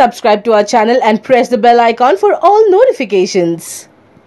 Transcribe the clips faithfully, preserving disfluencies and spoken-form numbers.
subscribe to our channel and press the bell icon for all notifications.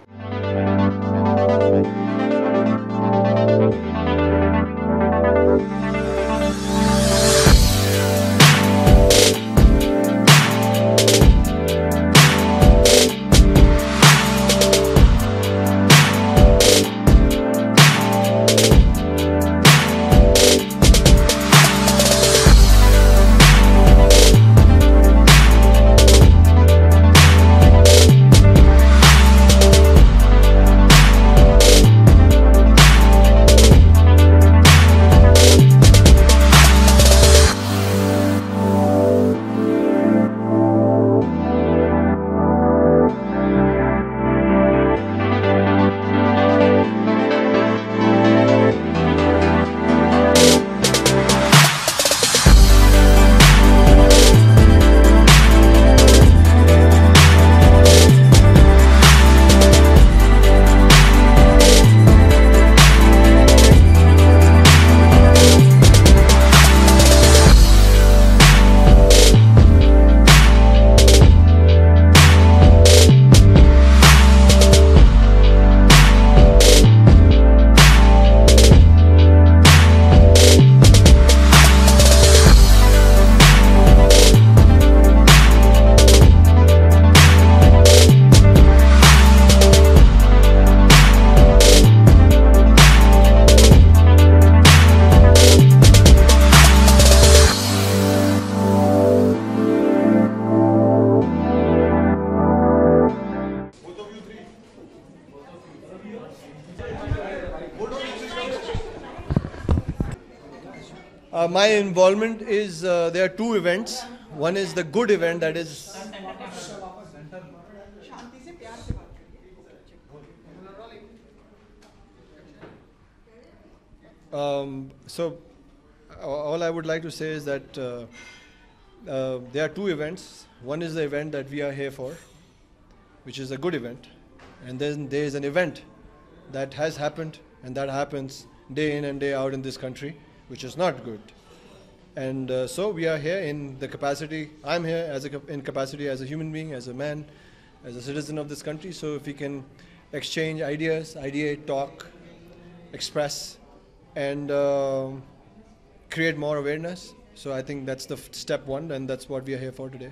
Uh, my involvement is, uh, there are two events. One is the good event, that is um, so uh, all I would like to say is that uh, uh, there are two events. One is the event that we are here for, which is a good event, and then there is an event that has happened and that happens day in and day out in this country, which is not good. And uh, so we are here in the capacity, I'm here as a, in capacity as a human being, as a man, as a citizen of this country. So if we can exchange ideas, ideate, talk, express, and uh, create more awareness. So I think that's the f step one, and that's what we are here for today.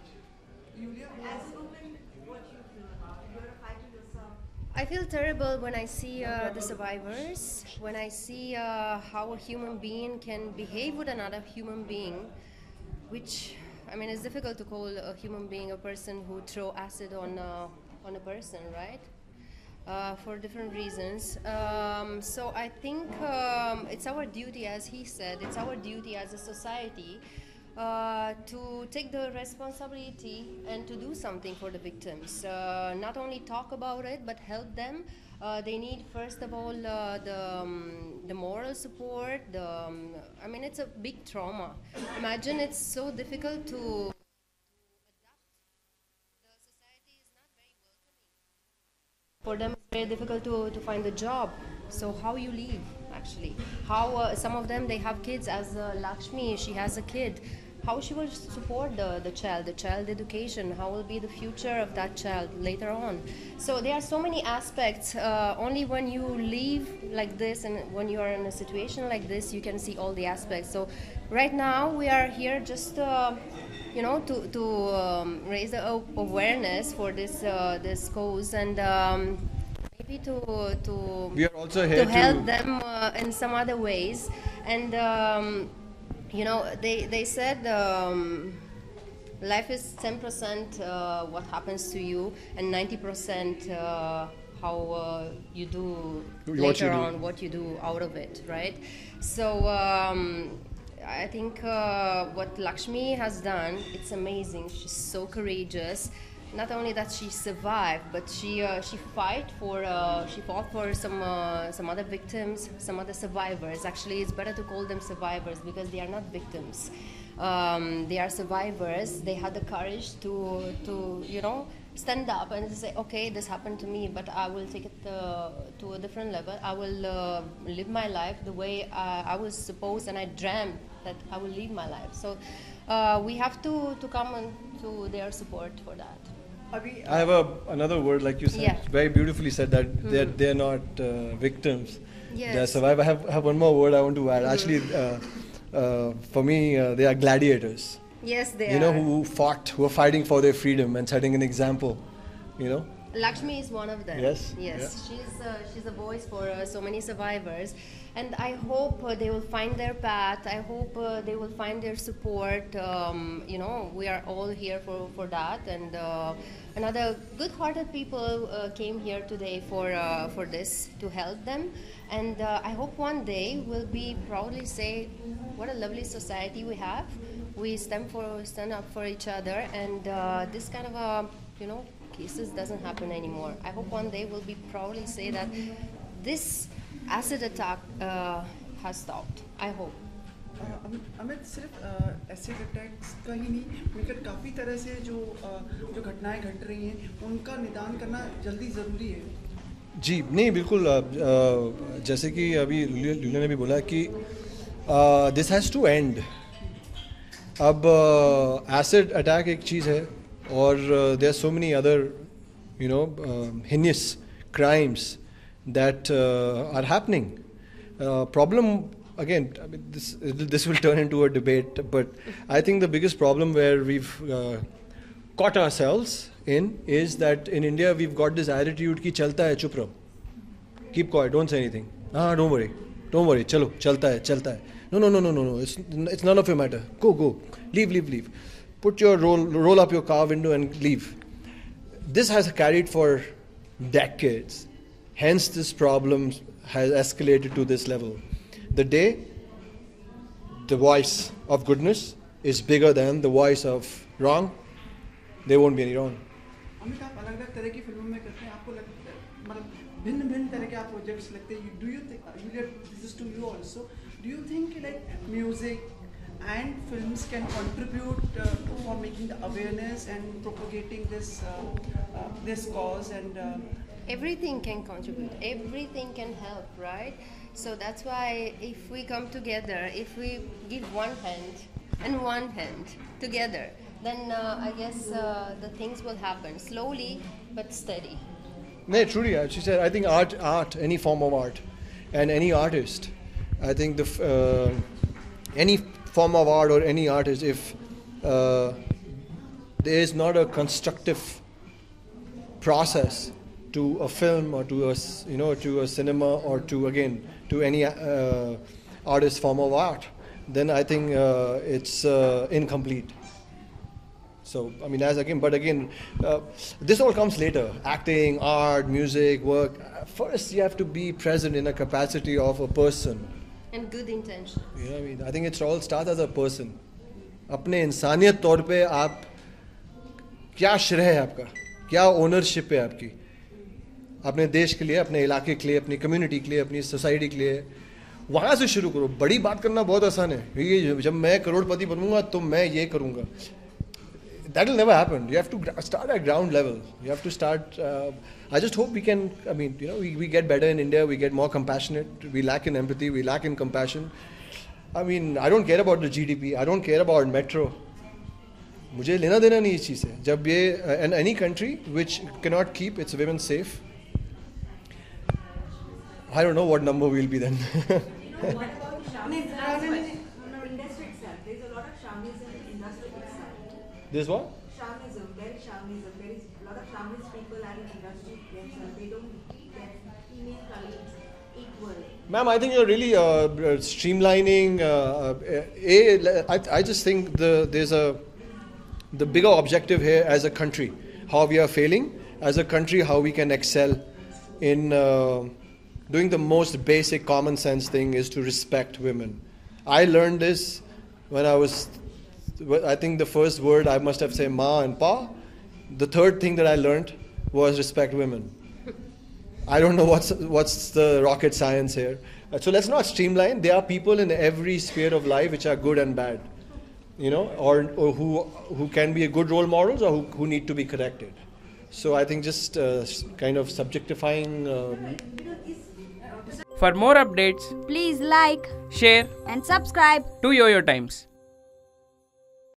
I feel terrible when I see uh, the survivors, when I see uh, how a human being can behave with another human being, which, I mean, it's difficult to call a human being a person who throw acid on, uh, on a person, right? Uh, for different reasons. Um, so I think um, it's our duty, as he said, it's our duty as a society Uh, to take the responsibility and to do something for the victims. Uh, not only talk about it, but help them. Uh, they need, first of all, uh, the, um, the moral support. The, um, I mean, it's a big trauma. Imagine it's so difficult to, to adapt. The society is not very welcoming. For them, it's very difficult to, to find a job. So how you live, actually. How uh, some of them, they have kids, as uh, Lakshmi, she has a kid. How she will support the, the child, the child education, how will be the future of that child later on. So there are so many aspects. Uh, only when you live like this and when you are in a situation like this, you can see all the aspects. So right now we are here just uh, you know, to, to um, raise the awareness for this, uh, this cause, and um, To, to, we are also here to help to them uh, in some other ways. And um, you know, they, they said um, life is ten percent uh, what happens to you and ninety percent uh, how uh, you do what later you do. on, what you do out of it, right? So um, I think uh, what Lakshmi has done, it's amazing. She's so courageous. Not only that she survived, but she uh, she fight for uh, she fought for some uh, some other victims, some other survivors. Actually, it's better to call them survivors because they are not victims. Um, they are survivors. They had the courage to to you know stand up and say, okay, this happened to me, but I will take it uh, to a different level. I will uh, live my life the way I, I was supposed and I dreamt that I will live my life. So uh, we have to, to come and to their support for that. अभी I have a, another word, like you said, Yeah. very beautifully said, that they're, they're not uh, victims. They're Yes. survivors. I have, have one more word I want to add. Actually, uh, uh, for me, uh, they are gladiators. Yes, they You know, are. who fought, who are fighting for their freedom and setting an example. You know? Lakshmi is one of them. Yes, Yes. She's uh, she's a voice for uh, so many survivors, and I hope uh, they will find their path. I hope uh, they will find their support. Um, you know, we are all here for for that. And uh, another good-hearted people uh, came here today for uh, for this to help them. And uh, I hope one day we'll be proudly say, what a lovely society we have. We stand for stand up for each other, and uh, this kind of a you know. cases doesn't happen anymore. I hope one day we'll be proudly say that this acid attack uh, has stopped. I hope. अ, अमित अमित सिर्फ acid attacks का ही नहीं, मिलकर काफ़ी तरह से जो अ, जो घटनाएं घट रही हैं उनका निदान करना जल्दी ज़रूरी है. जी नहीं बिल्कुल. अ, अ, जैसे कि अभी लूलिया ने भी बोला कि दिस हैज़ टू एंड. अब एसिड अटैक एक चीज़ है, और there are so many other you know heinous crimes that uh, are happening. Uh, problem again, I mean, this this will turn into a debate, but I think the biggest problem where we've uh, caught ourselves in is that in India we've got this attitude कि चलता है चुप रहो, keep quiet, don't say anything. Ah, don't worry, don't worry, चलो चलता है चलता है. No, no, no, no, no, no. It's it's none of your matter. Go, go, leave, leave, leave. Put your roll roll up your car window and leave. This has carried for decades. Hence, this problem has escalated to this level. The day the voice of goodness is bigger than the voice of wrong, there won't be any wrong. Amit, आप अलग अलग तरह की फिल्मों में करते हैं, आपको लगता है मतलब भिन्न भिन्न तरह के आप प्रोजेक्ट्स लगते हैं. Do you think this is to you also, do you think like music and films can contribute uh, for making the awareness and propagating this uh, uh, this cause and uh, Everything can contribute. Everything can help, right? So that's why if we come together, if we give one hand and one hand together, then uh, I guess uh, the things will happen slowly but steady. No, truly, uh, she said. I think art, art, any form of art, and any artist. I think the f- uh, any form of art or any artist, if uh, there is not a constructive process to a film or to a s- you know to a cinema or to again to any uh, artist form of art, then I think uh, it's uh, incomplete. So I mean, as again, but again, uh, this all comes later. Acting, art, music, work. First, you have to be present in a capacity of a person. And good intention. You know what I mean? I think it's all starts as a person. अपने इंसानियत तौर पे आप क्या श्रेय है आपका, क्या ओनरशिप है आपकी अपने देश के लिए, अपने इलाके के लिए, अपनी कम्युनिटी के लिए, अपनी सोसाइटी के लिए. वहाँ से शुरू करो. बड़ी बात करना बहुत आसान है. ये जब मैं करोड़पति बनूंगा तो मैं ये करूँगा. That will never happen. You have to gra- start at ground level. You have to start. Uh, I just hope we can. I mean, you know, we, we get better in India. We get more compassionate. We lack in empathy. We lack in compassion. I mean, I don't care about the G D P. I don't care about metro. मुझे लेना देना नहीं इस चीज़ से. जब ये uh, and any country which cannot keep its women safe, I don't know what number we'll be then. You know, what about shamanism? No, no, industry itself. There's a lot of shamanism in industry itself. This what? Shamanism, there is shamanism. There is a lot of shamanist people are in industry themselves. They don't get female colleagues equal. Ma'am, I think you're really uh, uh, streamlining. Uh, uh, a, I, I just think the there's a the bigger objective here as a country, how we are failing as a country, how we can excel in uh, doing the most basic common sense thing is to respect women. I learned this when I was, I think the first word I must have said ma and pa. The third thing that I learned was respect women. I don't know what's what's the rocket science here. Uh, So let's not streamline. There are people in every sphere of life which are good and bad, you know, or, or who who can be a good role models or who, who need to be corrected. So I think just uh, s- kind of subjectifying. Uh, For more updates, Please like share and subscribe. to Yo-Yo Times.